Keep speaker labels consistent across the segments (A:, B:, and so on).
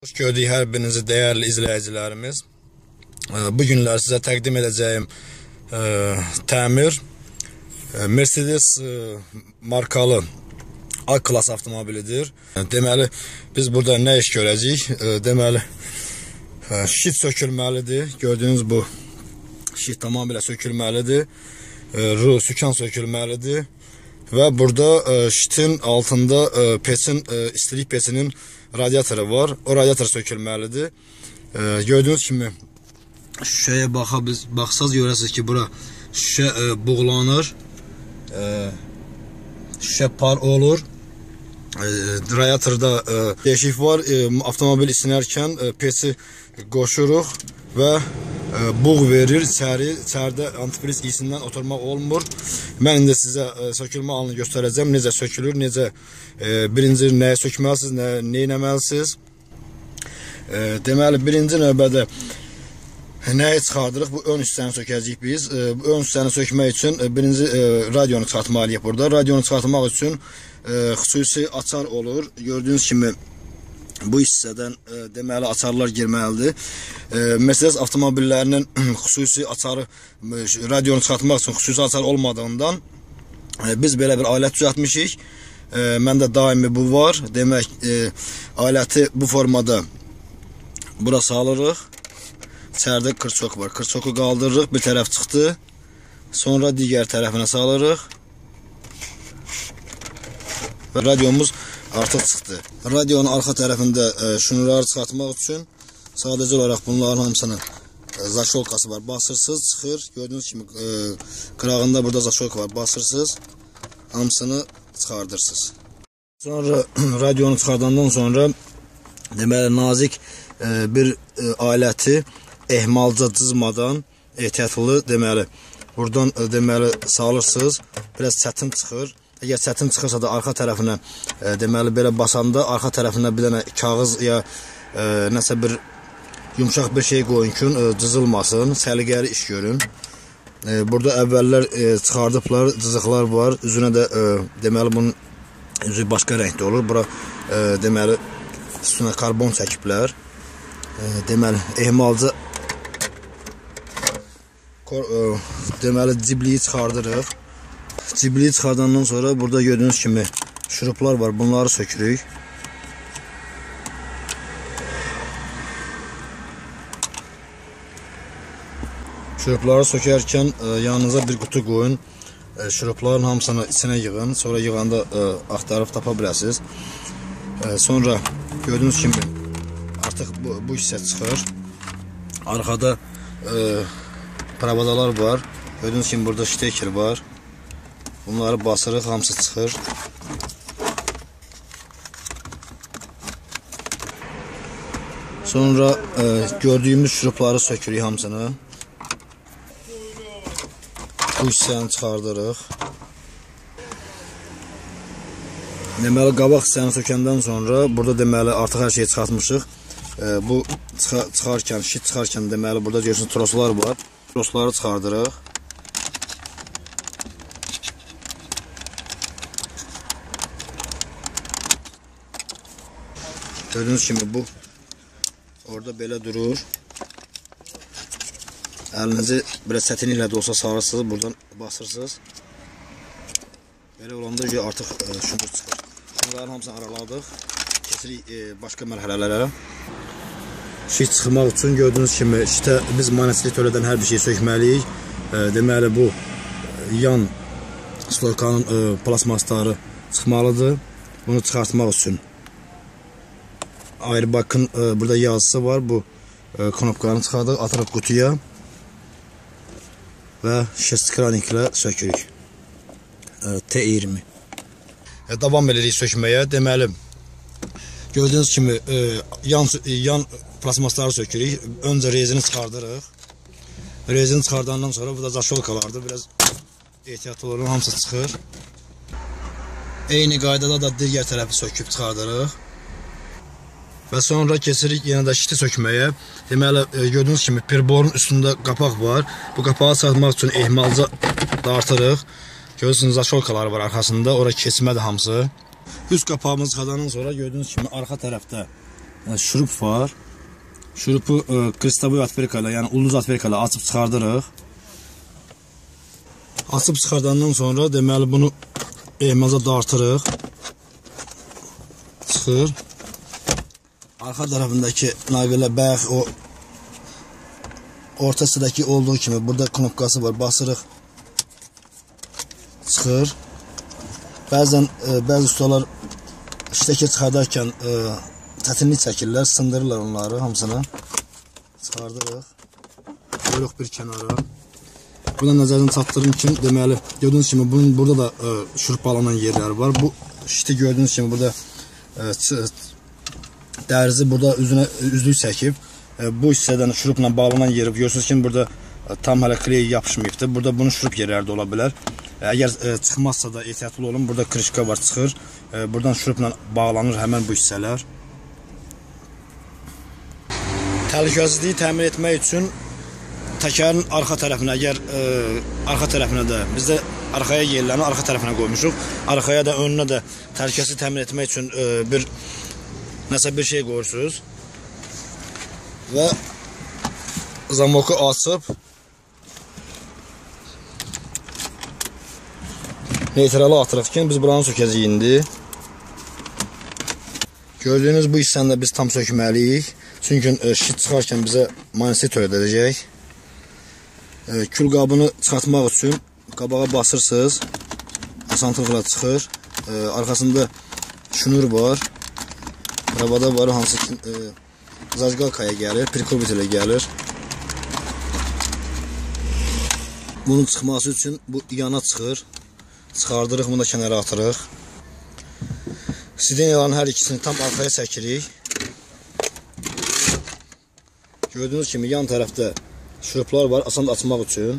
A: Hoş gördük hər birinizi dəyərli izləyicilərimiz. Bu günlər sizə təqdim edəcəyim təmir Mercedes markalı A-Class avtomobilidir. Deməli, biz burada nə iş görəcəyik? Deməli, şit sökülməlidir. Gördüyünüz bu şit tamamilə sökülməlidir. Sükan sökülməlidir. Və burada şitin altında istilik peçinin radiatoru var. O radiator sökülməlidir. Gördüyünüz kimi şüşəyə baxsaz görəsiniz ki, bura şüşə buğulanır. Şüşə par olur. Radiatorda deşik var. Avtomobil isinərkən peçi qoşuruq və buğ verir içəridə antifriz iyisindən oturmaq olmur. Mən indi sizə sökülmə halını göstərəcəm. Necə sökülür, necə birinci nəyə sökməlisiniz, nə etməlisiniz. Deməli, birinci növbədə nəyi çıxardırıq? Bu ön hissəni sökəcəyik biz. Bu ön hissəni sökmək üçün birinci radionu çıxartmalıyıq burada. Radionu çıxartmaq üçün xüsusi açar olur. Gördüyünüz kimi bu hissədən deməli açarlar girməlidir. Mercedes avtomobillərinin xüsusi açarı, radionu çıxartmaq üçün xüsusi açar olmadığından biz belə bir alət düzəltmişik. Məndə daimi bu var. Demək, aləti bu formada bura salırıq. İçəridə kırçok var. Kırçoku qaldırırıq. Bir tərəf çıxdı. Sonra digər tərəfinə salırıq. Və radiomuz artıq çıxdı. Radionun arxa tərəfində şunları çıxartmaq üçün sadəcə olaraq bunların hamısının zaşolkası var. Basırsız çıxır. Gördüyünüz kimi qırağında burada zaşolka var. Basırsız hamısını çıxardırsınız. Sonra radionu çıxardandan sonra deməli nazik bir aləti ehmalca cızmadan ehtiyatlı deməli buradan deməli salırsınız. Biraz çətin çıxır. Əgər çətin çıxırsa da arxa tərəfinə deməli belə basanda arxa tərəfinə bir dənə kağız ya nəsə bir yumşaq bir şey qoyun ki, cızılmasın, səliqəli iş görün. Burada əvvəllər çıxardıblar, cızıqlar var. Üzünə də deməli bunun üzü başqa rəngdə olur. Bura deməli üstünə karbon çəkiblər. Deməli ehmalca deməli cibliyi çıxardırıq. Cibliyi çıxardandan sonra burada gördüyünüz kimi şuruplar var. Bunları sökürük. Şurupları sökərkən yanınıza bir qutu qoyun. Şurupların hamısını içinə yığın. Sonra yığanda axtarıb tapa biləsiniz. Sonra gördüyünüz kimi artıq bu hissə çıxır. Arxada pravadalar var. Gördüyünüz kimi burada şteker var. Bunları basırıq, hamısı çıxır. Sonra gördüyümüz şurupları sökürük hamısını. Bu hissəni çıxardırıq. Deməli, qabaq hissəni sökəndən sonra burada deməli artıq hər şeyi çıxartmışıq. Bu çıxarkən, şit çıxarkən deməli burada görürsünüz troslar var. Trosları çıxardırıq. Gördüyünüz kimi bu orada belə durur. Əlinizi biraz çətinliklə də olsa sarırsınız, buradan basırsınız. Belə olanda artıq şunur çıxır. Bunların hamısını araladıq. Keçirik başqa mərhələlərə. Şit çıxmaq üçün gördüyünüz kimi şitə biz manetli törədən hər bir şeyi sökməliyik. Deməli bu yan stolkanın plasmasları çıxmalıdır. Bunu çıxartmaq üçün Airbag'ın burada yazısı var. Bu knopkanı çıxardıq, atırıq qutuya və şestkraniklə sökürük. T20. Davam edirik sökməyə. Deməli, gördüyünüz kimi yan plasmasları sökürük. Öncə rezini çıxardırıq. Rezini çıxardandan sonra burada zaşolkalardır. Biraz ehtiyatlı olun, hamısı çıxır. Eyni qaydada da digər tərəfi söküb çıxardırıq. Və sonra keçirik yenə də şiti sökməyə. Deməli, gördüyünüz kimi perborun üstündə qapaq var. Bu qapağı çıxartmaq üçün ehmalca dartırıq. Görürsünüz, zaşolkaları var arxasında. Ora keçmədir hamısı. Üst qapağımızı çıxardandan sonra gördüyünüz kimi arxa tərəfdə şurup var. Şurupu kristovoy atverka ilə, yəni ulduz atverka ilə açıb çıxardırıq. Açıb çıxardandan sonra deməli bunu ehmaza dartırıq. Çıxır. Arxa tərəfindəki naqilə bayaq o ortasındakı olduğu kimi burada knopkası var. Basırıq. Çıxır. Bəzən bəzi ustalar iştəki çıxardarkən çətinlik çəkirlər, sındırırlar onları hamısını. Çıxardırıq. Qoyuruq bir kənara. Buna nəzərini çatdırım ki, deməli gördüyünüz kimi bunun burada da şurup bağlanan yerləri var. Bu işte gördüyünüz kimi burada dərzi burada üzlük çəkib. Bu hissədən şurupla bağlanan yeri görürsünüz ki, burada tam hələ kley yapışmayıbdır. Burada bunun şurup yerləri də ola bilər. Əgər çıxmazsa da ehtiyatlı olun. Burada krişka var, çıxır. Buradan şurupla bağlanır həmən bu hissələr. Təhlükəsizliyi təmin etmək üçün təkərin arxa tərəfinə, əgər arxa tərəfinə də bizdə arxaya yerlərini arxa tərəfinə qoymuşuq. Arxaya da önünə də təhlükəsizliyi təmin etmək üçün nəsə bir şey qoyursunuz. Və zamoku açıb neytralı atırıq ki, biz buranı sökəcəyik indi. Gördüyünüz bu hissəni də biz tam sökməliyik. Çünki şit çıxarkən bizə maniset ödədəcək. Kül qabını çıxartmaq üçün qabağa basırsınız. Asanlıqla çıxır. Arxasında şunur var. Rabada var, hansı ki zajgalkaya gəlir, prikobit ilə gəlir. Bunun çıxması üçün bu yana çıxır. Çıxardırıq, bunu da kənara atırıq. Sideniyaların hər ikisini tam arxaya çəkirik. Gördüyünüz kimi yan tərəfdə şuruplar var, asan açmaq üçün.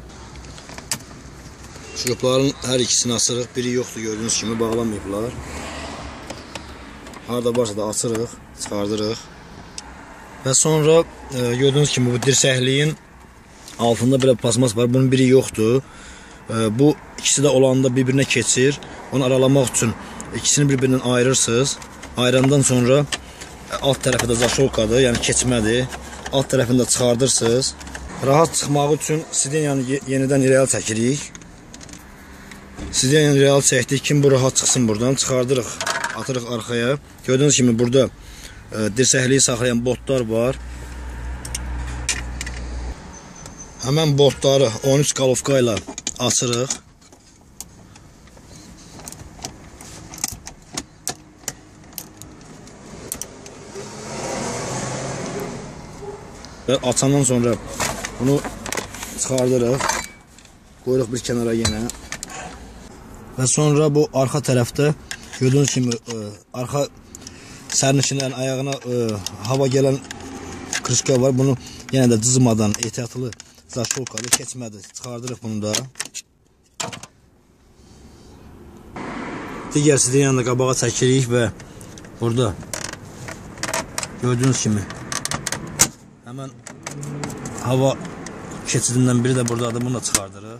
A: Şurupların hər ikisini açırıq. Biri yoxdur, gördüyünüz kimi bağlamayıblar. Harada varsa da açırıq, çıxardırıq. Və sonra gördüyünüz kimi bu dirsəkliyin altında belə plasmas var. Bunun biri yoxdur. Bu ikisi də olanda bir-birinə keçir. Onu aralamaq üçün ikisini bir-birindən ayırırsınız. Ayırandan sonra alt tərəfə də zaşolkadır, yəni keçmədir. Alt tərəfini də çıxardırsınız. Rahat çıxmağı üçün sideniyanı yenidən irəli çəkirik. Sideniyanı irəli çəkdik ki, bu rahat çıxsın buradan. Çıxardırıq, atırıq arxaya. Gördüyünüz kimi burada dirsəkliyi saxlayan botlar var. Həmən botları 13 qalovka ilə açırıq. Və açandan sonra bunu çıxardırıq. Qoyuruq bir kənara yenə. Və sonra bu arxa tərəfdə gördüyünüz kimi arxa sərnişinlərin ayağına hava gələn krişka var. Bunu yenə də cızmadan ehtiyatlı zaşolkalı keçmədi. Çıxardırıq bunu da. Digər sideniyanı da qabağa çəkirik və burada gördüyünüz kimi həmən hava keçidindən biri də buradadır. Bunu da çıxardırıq.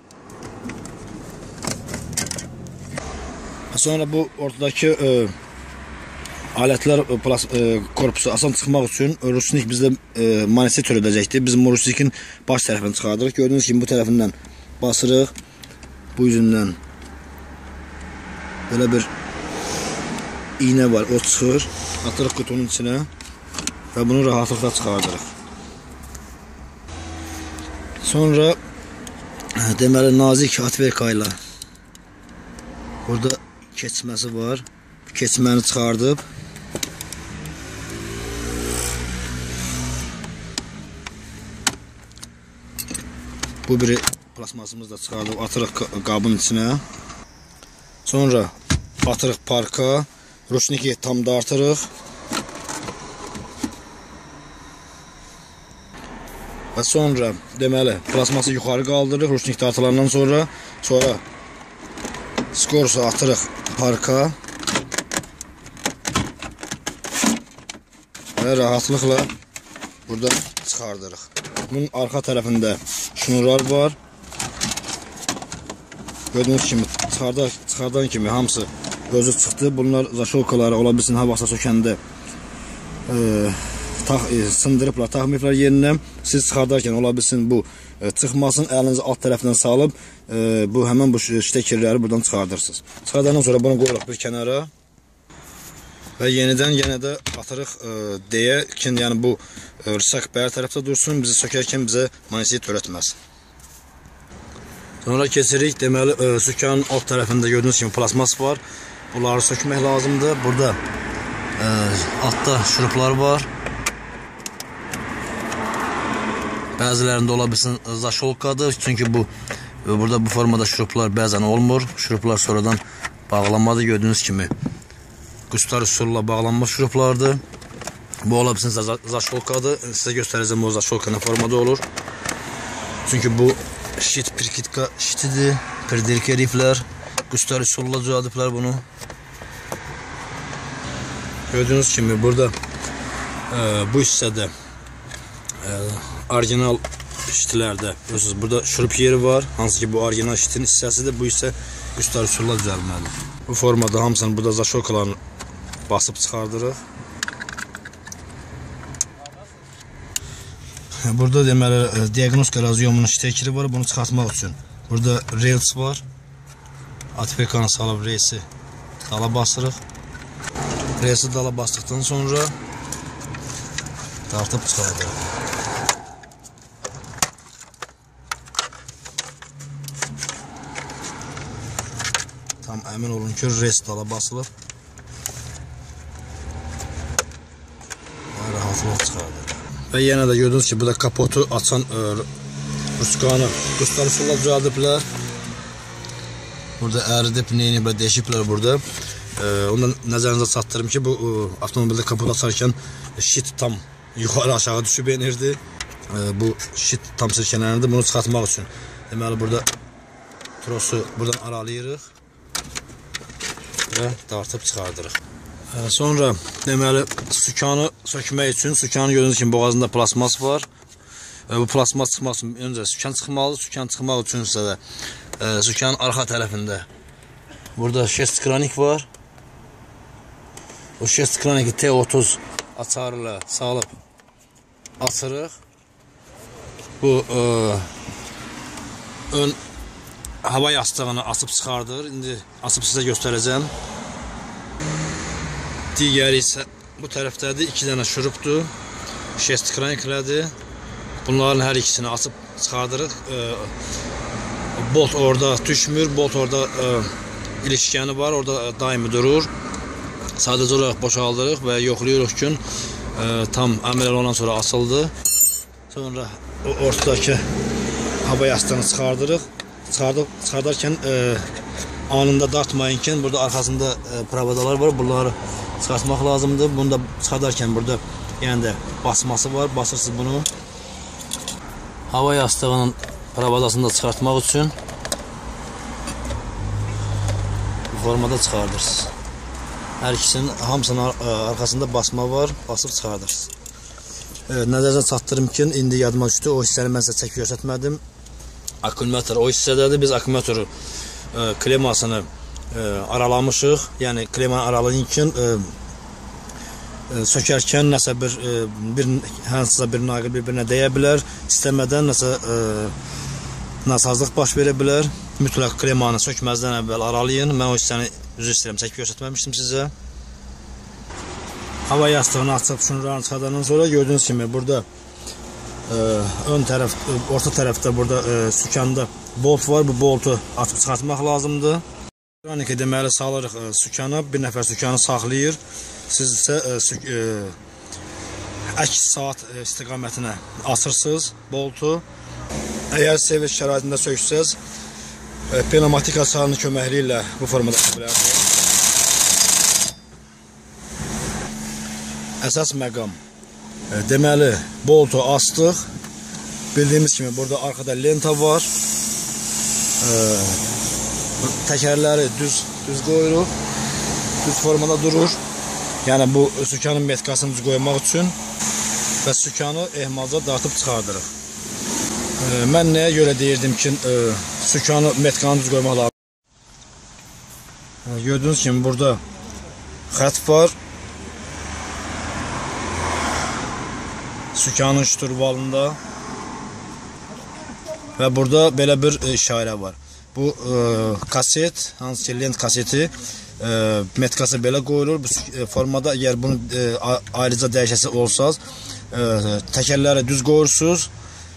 A: Sonra bu ortadakı alətlər korpusu asan çıxmaq üçün rusnik bizdə maniset törədəcəkdir. Biz rusnikin baş tərəfini çıxardırıq. Gördüyünüz kimi bu tərəfindən basırıq. Bu yüzündən belə bir iğnə var. O çıxır. Atırıq qutunun içinə və bunu rahatlıqla çıxardırıq. Sonra deməli nazik atverka ilə burada keçməsi var. Keçməni çıxardıb bu biri plasmasımızı da çıxardıb atırıq qabın içinə. Sonra atırıq parka. Rusniki tam dartırıq. Və sonra deməli plasması yuxarı qaldırırıq. Rusnik dartılandan sonra skorsu atırıq parka. Və rahatlıqla burada çıxardırıq. Bunun arxa tərəfində şunurlar var. Gördüyünüz kimi çıxardan kimi hamısı özü çıxdı. Bunlar zaşolkaları ola bilsin, havasa sökəndə sındırıblar, taxmayıblar yerinə. Siz çıxardarkən ola bilsin bu çıxmasın, əlinizi alt tərəfindən salıb bu həmin bu ştekerləri buradan çıxardırsınız. Çıxardandan sonra bunu qoyuruq bir kənara və yenidən yenə də atırıq deyə ki, yəni bu rıçaq bəyər tərəfdə dursun, bizi sökərkən bizə maneziyi törətməsin. Sonra keçirik, deməli sükanın alt tərəfində gördüyünüz kimi plasmas var. Bunları sökmək lazımdır. Burada altda şuruplar var. Bəzilərində ola bilsin zaşolkadır. Çünki burada bu formada şuruplar bəzən olmur. Şuruplar sonradan bağlanmadır. Gördüyünüz kimi qustar üsulla bağlanma şuruplardır. Bu ola bilsin zaşolkadır. Sizə göstərəcəm o zaşolka nə formada olur. Çünki bu şit pirkitka şitidir. Pirdirki riflər. Qustar üsulla düzəldiblər bunu. Gördüyünüz kimi burada bu hissədə orijinal şitlərdə görürsünüz, burada şurup yeri var. Hansı ki bu orijinal şitin hissəsidir. Bu hissə qustar üsulla düzəlməlidir. Bu formada hamısını burada zaşolkalarını basıb çıxardırıq. Burada deməli diaqnostika razyomunun ştekeri var. Bunu çıxartmaq üçün burada rels var. ATP-kanı salıb reysi dala basırıq. Reysi dala basdıqdan sonra dartıb çıxardırıq. Tam əmin olun ki, reysi dala basılıb. Rahatlıqla çıxardırıq. Və yenə də gördüyünüz ki, burada kapotu açan ruçkanı qustar üsulla düzəldiblər. Burada əridib, neyiniblər, deşiblər burada. Ondan nəzərinizə çatdırım ki, bu avtomobildə kapot açarkən şit tam yuxarı aşağı düşüb enirdi. Bu şit tam sirkələnirdi. Bunu çıxartmaq üçün deməli burada trosu buradan aralayırıq və dartıb çıxardırıq. Sonra deməli sükanı sökmək üçün sükanı gördüyünüz kimi boğazında plasmas var. Bu plasmas çıxmaq üçün öncə sükan çıxmalıdır. Sükan çıxmaq üçün isə də sükanın arxa tərəfində burada şest kranik var. O şest kraniki T30 açarı ilə salıb açırıq. Bu ön hava yastığını açıb çıxardır. İndi açıb sizə göstərəcəm. Digəri isə bu tərəfdədir. 2 dənə şurupdur. Şest kraniklədir. Bunların hər ikisini açıb çıxardırıq. Bolt orada düşmür. Bolt orada ilişkəni var. Orada daimi durur. Sadəcə olaraq boşaldırıq və yoxlayırıq ki, tam əməl ondan sonra asıldı. Sonra o ortadakı hava yastığını çıxardırıq. Çıxardarkən anında dartmayın ki, burada arxasında provodalar var. Bunları çıxartmaq lazımdır. Bunu da çıxardarkən burada yəni də basması var. Basırsınız bunu. Hava yastığının provodasını da çıxartmaq üçün bu formada çıxardırsınız. Hər ikisinin hamısının arxasında basma var. Basıb çıxardırsınız. Nəzərə çatdırım ki, indi yadıma düşdü. O hissəni mən sizə çəkib göstərmədim. Akkumulyator o hissədədir. Biz akkumulyatorun klemasını aralamışıq. Yəni klemanı aralayın ki, sökərkən nəsə hansısa bir naqil bir-birinə dəyə bilər. İstəmədən nəsə nasazlıq baş verə bilər. Mütləq klemanı sökməzdən əvvəl aralayın. Mən o hissəni üzr istəyirəm, çəkib göstərməmişdim sizə. Hava yastığını açıb şunlarını çıxardandan sonra gördüyünüz kimi burada ön tərəf, orta tərəfdə burada sükanda bolt var. Bu boltu açıb çıxartmaq lazımdır. Kranika deməli salırıq sükana. Bir nəfər sükanı saxlayır. Siz isə əks saat istiqamətinə açırsınız boltu. Əgər servis şəraitində söksəz, pneumatik açarının köməkliyi ilə bu formada açı bilərsiniz. Əsas məqam. Deməli, boltu astıq. Bildiyimiz kimi burada arxada lenta var. Təkərləri düz qoyuruq. Düz formada durur. Yəni bu sükanın metkasını düz qoymaq üçün və sükanı ehmalca dartıb çıxardırıq. Mən nəyə görə deyirdim ki, sükanı metkanı düz qoymaq lazım. Gördüyünüz kimi burada xət var. sükanın şturvalında və burada belə bir işarə var. Bu kaset, hansı ki lent kaseti metkası belə qoyulur. Bu formada əgər bunu ayrıca dəyişəsi olsaz, təkərləri düz qoyursunuz,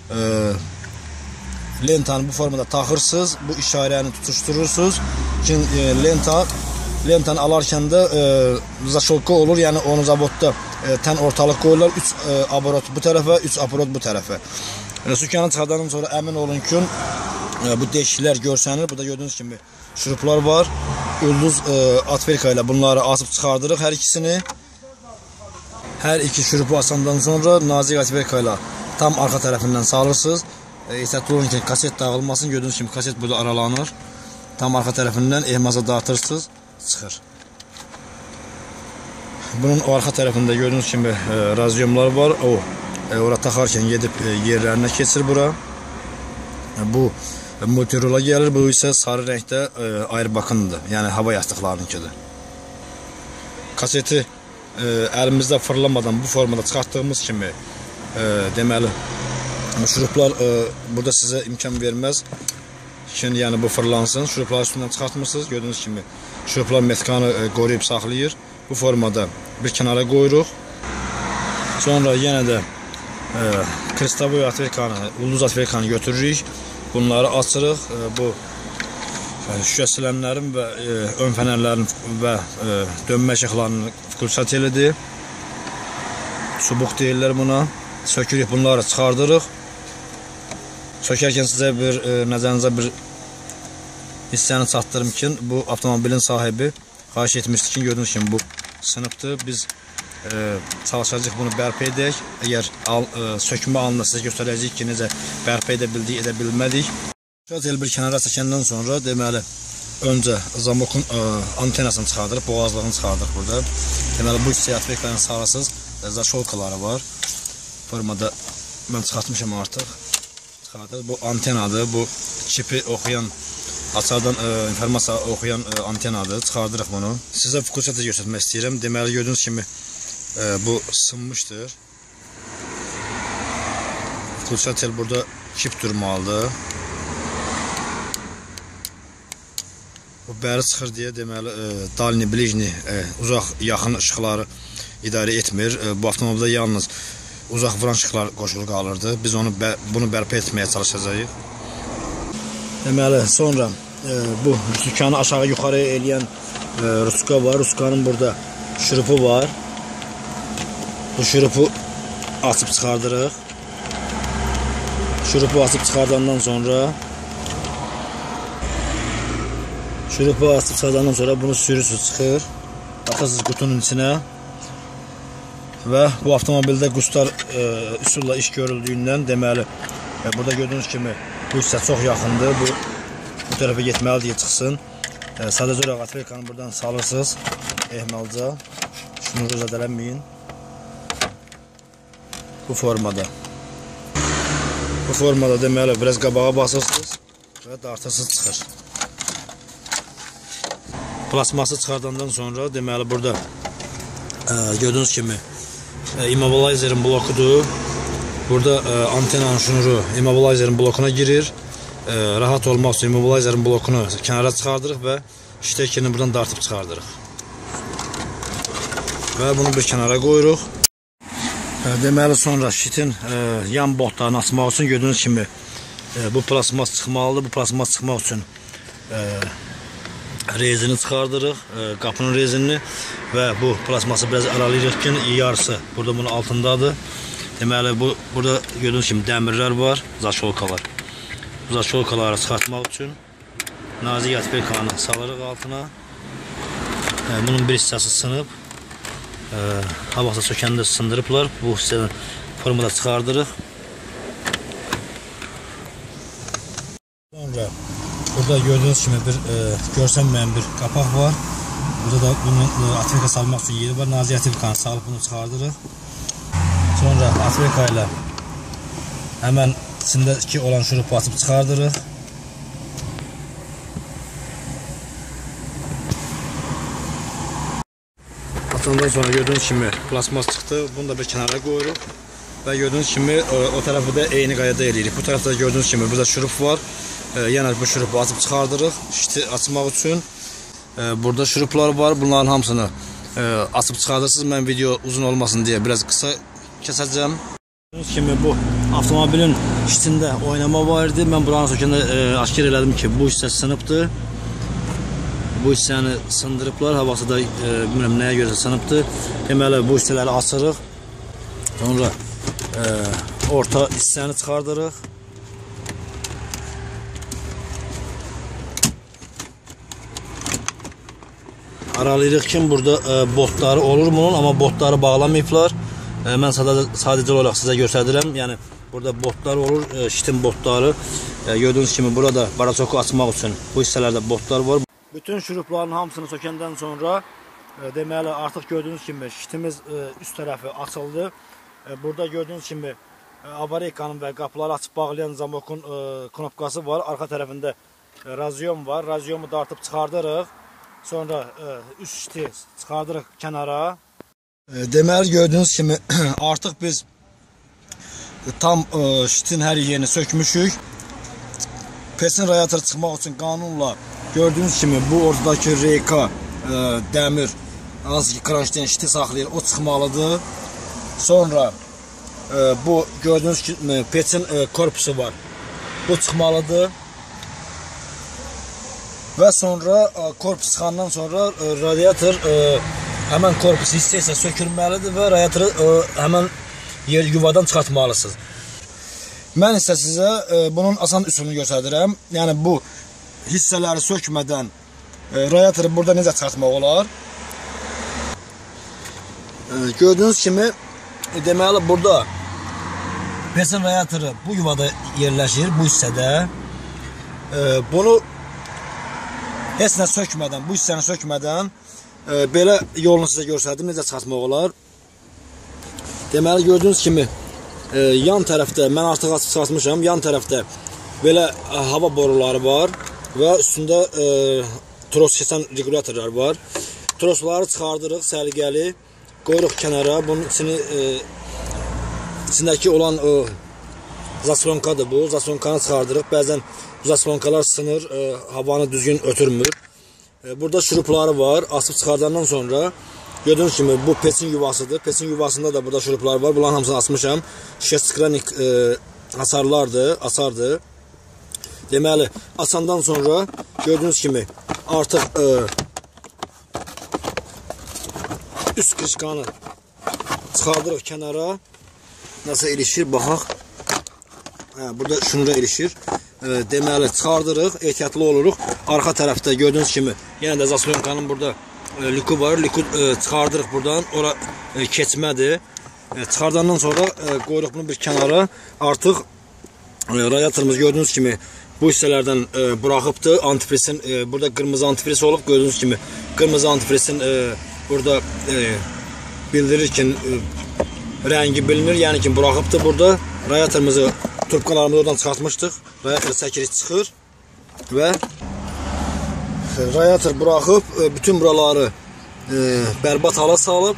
A: lentanı bu formada taxırsınız, bu işarəni tutuşturursunuz ki lentanı alarkən də zaşolka olur, yəni onu zavodda tən ortalıq qoyurlar, 3 aborot bu tərəfə, 3 aborot bu tərəfə. Sükanı çıxardandan sonra əmin olun ki bu deşiklər görsənir. Burada gördüyünüz kimi şuruplar var. Ulduz atverka ilə bunları asıb çıxardırıq hər ikisini. Hər iki şurupu asandan sonra nazik atverka ilə tam arxa tərəfindən salırsınız. Ehtiyatlı olun ki kaset dağılmasın. Gördüyünüz kimi kaset burada aralanır. Tam arxa tərəfindən ehmaza dartırsınız, çıxır. Bunun arxa tərəfində gördüyünüz kimi radyomlar var. Ora taxarkən gedib yerlərinə keçir bura. Bu Motorola gəlir. Bu isə sarı rəngdə Airbakındır. Yəni hava yastıqlarınınkidir. Kaseti əlimizdə fırlamadan bu formada çıxartdığımız kimi deməli şuruplar burada sizə imkan verməz. Şimdi yəni bu fırlansın. Şurupları üstündən çıxartmırsınız. Gördüyünüz kimi şuruplar metkanı qoruyub saxlayır. Bu formada bir kənara qoyuruq. Sonra yenə də kristovoy atverkanı, ulduz atverkanı götürürük. Bunları açırıq. Bu şüşə silənlərin və ön fənərlərin və dönmə işıqlarının pulsatelidir. Subuq deyirlər buna. Sökürük, bunları çıxardırıq. Sökərkən sizə nəzərinizə bir hissəni çatdırım ki, bu avtomobilin sahibi xahiş etmişdir ki, gördüyünüz kimi bu sınıbdır. Biz çalışacağıq bunu bərpa edək. Əgər sökmə anında sizə göstərəcəyik ki, necə bərpa edə bildik, edə bilmədik. El bir kənara çəkəndən sonra deməli öncə zamokun antenasını çıxardırıq, boğazlığını çıxardırıq burada. Deməli bu hissəyə atverkanın sağlasız zaşolkaları var. Formada mən çıxartmışam artıq. Bu antenadır, bu çipi oxuyan, açardan informasiya oxuyan antenadır. Çıxardırıq bunu. Sizə fokusatı göstərmək istəyirəm. Deməli gördüyünüz kimi bu sınmışdır. Fokusatel burada çip durmalıdır. Bu bəri çıxır deyə deməli dalni, blijni, uzaq, yaxın işıqları idarə etmir. Bu avtomobildə yalnız uzaq vuran işıqlar qoşulu qalırdı. Biz bunu bərpa etməyə çalışacağıq. Deməli sonra bu sükanı aşağı yuxarı eləyən ruska var. Ruskanın burada şurupu var. Bu şurupu açıb çıxardırıq. Şurupu açıb çıxardandan sonra bunu sürüsüz çıxır. Atasız qutunun içinə. Və bu avtomobildə qustar üsulla iş görüldüyündən deməli burada gördüyünüz kimi bu hissə çox yaxındır. Bu tərəfə getməli deyə çıxsın. Sadəcə olaraq atverkanı buradan salırsınız ehmalca. Şunu zədələnməyin. Bu formada. Bu formada deməli biraz qabağa basırsınız və dartırsınız, çıxır. Plasması çıxardandan sonra deməli burada gördüyünüz kimi immobilizerin blokudur. Burada antenanın şnuru immobilizerin blokuna girir. Rahat olmaq üçün immobilizerin blokunu kənara çıxardırıq və ştekini buradan dartıb çıxardırıq. Və bunu bir kənara qoyuruq. Deməli sonra şitin yan botlarını açmaq üçün gördüyünüz kimi bu plasmas çıxmalıdır. Bu plasmas çıxmaq üçün rezini çıxardırıq, qapının rezinini və bu plasması biraz aralayırıq ki, yarısı burada bunun altındadır. Deməli burada gördüyünüz kimi dəmirlər var, zaşolkalar. Bu zaşolkaları çıxartmaq üçün nazik atverkanı salırıq altına. Bunun bir hissəsi sınıb. Havası sökəndə sındırıblar. Bu hissəni formada çıxardırıq. Sonra burada gördüyünüz kimi bir görsənməyən bir qapaq var. Burada da bunu atverka salmaq üçün yeri var. Nazik atverkanı salıb bunu çıxardırıq. Sonra atverka ilə həmən içindəki olan şurupu açıb çıxardırıq. Atandan sonra gördüyünüz kimi plasmas çıxdı. Bunu da bir kənara qoyuruq. və gördüyünüz kimi o tərəfi də eyni qaydada eləyirik. Bu tərəfdə gördüyünüz kimi burada şurup var. Yəni bu şurupu açıb çıxardırıq şiti açmaq üçün. Burada şuruplar var. Bunların hamısını açıb çıxardırsınız. Mən video uzun olmasın deyə biraz qısa kəsəcəm. Gördüyünüz kimi bu avtomobilin şitində oynama var idi. Mən buranı sökəndə aşkar elədim ki, bu hissə sınıbdır. Bu hissəni sındırıblar. Havası da bilmirəm nəyə görə sınıbdır. Deməli bu hissələri açırıq. Sonra orta hissəni çıxardırıq. Aralayırıq ki, burada botları olur bunun, amma botları bağlamayıblar. Mən sadəcə olaraq sizə göstərirəm. Yəni burada botlar olur, şitin botları. Gördüyünüz kimi burada baraçoku açmaq üçün bu hissələrdə botlar var. Bütün şurupların hamısını sökəndən sonra deməli artıq gördüyünüz kimi şitimiz üst tərəfi açıldı. Burada gördüyünüz kimi avareykanın və qapıları açıb bağlayan zamokun knopkası var. Arxa tərəfində razyom var. Razyomu da artıb çıxardırıq. Sonra üst şiti çıxardırıq kənara. Deməli gördüyünüz kimi artıq biz tam şitin hər yerini sökmüşük. Pesin radiatoru çıxmaq üçün qanunla gördüyünüz kimi bu ortadakı reyka dəmir hansı ki kranşten şiti saxlayır, o çıxmalıdır. Sonra bu gördüyünüz kimi pesin korpusu var, bu çıxmalıdır. Və sonra korpus çıxandan sonra radiator həmən korpus hissə isə sökülməlidir və radiatoru həmən yer yuvadan çıxartmalısınız. Mən isə sizə bunun asan üsulunu göstərirəm. Yəni bu hissələri sökmədən radiatoru burada necə çıxartmaq olar? Gördüyünüz kimi deməli burada pesin radiatoru bu yuvada yerləşir, bu hissədə. Bunu heç nə sökmədən, bu hissəni sökmədən belə yolunu sizə göstərdim, necə çıxartmaq olar. Deməli gördüyünüz kimi yan tərəfdə, mən artıq açıb çıxartmışam, yan tərəfdə belə hava boruları var və üstündə tros keçən regulatorlar var. Trosları çıxardırıq səliqəli, qoyuruq kənara. Bunun içindəki olan zaslonkadır bu. Zaslonkanı çıxardırıq. Bəzən zaslonkalar sınır, havanı düzgün ötürmür. Burada şurupları var. Asıb çıxardandan sonra gördüyünüz kimi bu pesin yuvasıdır. Pesin yuvasında da burada şuruplar var. Bunların hamısını asmışam. Şestranik asardır. Deməli, asandan sonra gördüyünüz kimi artıq üst krişkanı çıxardırıq kənara. Nasıl ilişir, baxaq. Burada şunura ilişir. Deməli, çıxardırıq, ehtiyatlı oluruq. Arxa tərəfdə gördüyünüz kimi yenə də zaslonkanın burada liku var. Liku çıxardırıq buradan. Ora keçmədir. Çıxardandan sonra qoyuruq bunu bir kənara. Artıq radiatorumuz gördüyünüz kimi bu hissələrdən buraxıbdır. Antifrisin, burada qırmızı antifris olub. Gördüyünüz kimi qırmızı antifrisin burada bildirir ki rəngi bilinir. Yəni ki buraxıbdır burada. Radiatorumuzu, turpkalarımızı oradan çıxartmışdıq. Radiator səkirik çıxır və radiator buraxıb bütün buraları bərbad hala salıb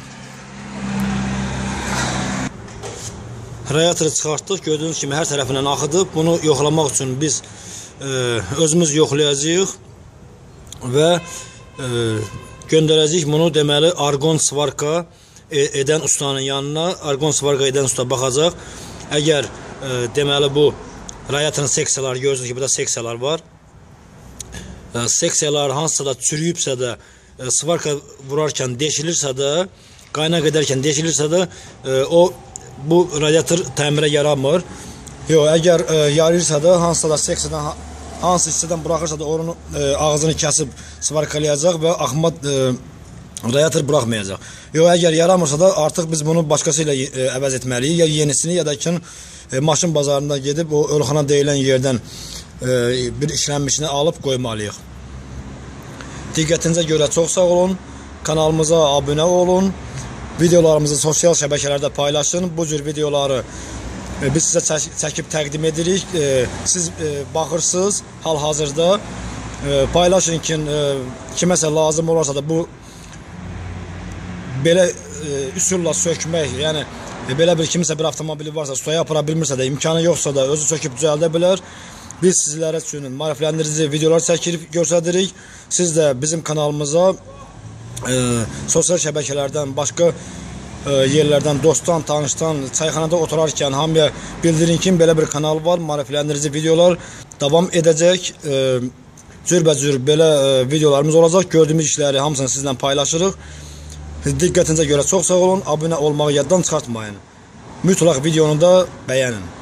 A: radiatoru çıxartdıq. Gördüyünüz kimi hər tərəfindən axıdıb. Bunu yoxlamaq üçün biz özümüz yoxlayacağıq və göndərəcəyik bunu deməli argon svarka edən ustanın yanına. Argon svarka edən usta baxacaq. Əgər deməli bu radiatorun seksiyaları, görürsünüz ki burada seksiyalar var. Seksiyalar hansısa da çürüyübsə də, svarka vurarkən deşilirsə də, qaynaq edərkən deşilirsə də bu radiator təmirə yaramır. Yox, əgər yarırsa da hansısa da seksiyadan, hansı hissədən buraxırsa da onun ağzını kəsib svarkalayacaq və axma radiator buraxmayacaq. Yox, əgər yaramırsa da artıq biz bunu başqası ilə əvəz etməliyik. Ya yenisini, ya da ki maşın bazarında gedib o ölxana deyilən yerdən bir işlənmişini alıb qoymalıyıq. Diqqətinizə görə çox sağ olun. Kanalımıza abunə olun. Videolarımızı sosial şəbəkələrdə paylaşın. Bu cür videoları biz sizə çəkib təqdim edirik. Siz baxırsınız hal-hazırda. Paylaşın ki, kiməsə lazım olarsa da bu belə üsulla sökmək, yəni Belə bir kimisə bir avtomobili varsa, ustaya apara bilmirsə də, imkanı yoxsa da özü söküb düzəldə bilər. Biz sizlərə üçün maarifləndirici videolar çəkib göstəririk. Siz də bizim kanalımıza sosial şəbəkələrdən, başqa yerlərdən, dostdan, tanışdan, çayxanada oturarkən hamıya bildirin ki, belə bir kanal var, maarifləndirici videolar davam edəcək. Cürbəcür belə videolarımız olacaq. Gördüyümüz işləri hamısını sizlə paylaşırıq. Diqqətinizə görə çox sağ olun. Abunə olmağı yaddan çıxartmayın. Mütləq videonu da bəyənin.